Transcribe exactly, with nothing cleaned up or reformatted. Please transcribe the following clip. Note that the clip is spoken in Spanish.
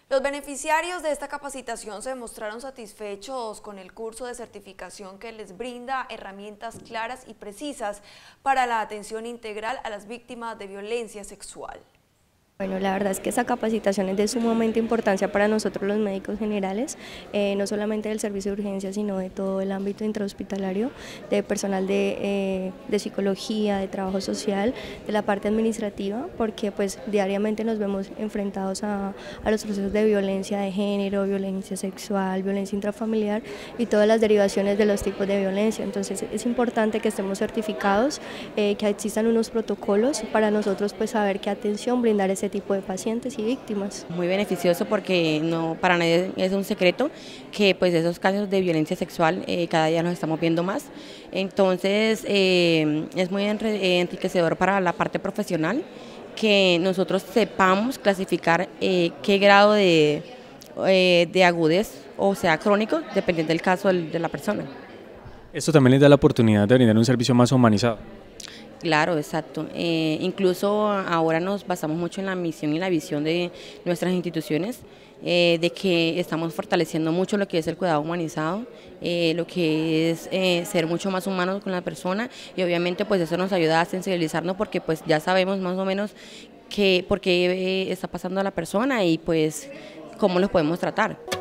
Los beneficiarios de esta capacitación se mostraron satisfechos con el curso de certificación que les brinda herramientas claras y precisas para la atención integral a las víctimas de violencia sexual. Bueno, la verdad es que esa capacitación es de sumamente importancia para nosotros los médicos generales, eh, no solamente del servicio de urgencia, sino de todo el ámbito intrahospitalario, de personal de, eh, de psicología, de trabajo social, de la parte administrativa, porque pues diariamente nos vemos enfrentados a, a los procesos de violencia de género, violencia sexual, violencia intrafamiliar y todas las derivaciones de los tipos de violencia. Entonces es importante que estemos certificados, eh, que existan unos protocolos para nosotros pues saber qué atención brindar ese tipo de pacientes y víctimas. Muy beneficioso porque no para nadie es un secreto que pues esos casos de violencia sexual eh, cada día nos estamos viendo más, entonces eh, es muy enriquecedor para la parte profesional que nosotros sepamos clasificar eh, qué grado de, eh, de agudez o sea crónico dependiendo del caso de la persona. Esto también les da la oportunidad de brindar un servicio más humanizado. Claro, exacto. Eh, incluso ahora nos basamos mucho en la misión y la visión de nuestras instituciones, eh, de que estamos fortaleciendo mucho lo que es el cuidado humanizado, eh, lo que es eh, ser mucho más humanos con la persona y obviamente pues eso nos ayuda a sensibilizarnos porque pues ya sabemos más o menos que, por qué eh, está pasando a la persona y pues cómo los podemos tratar.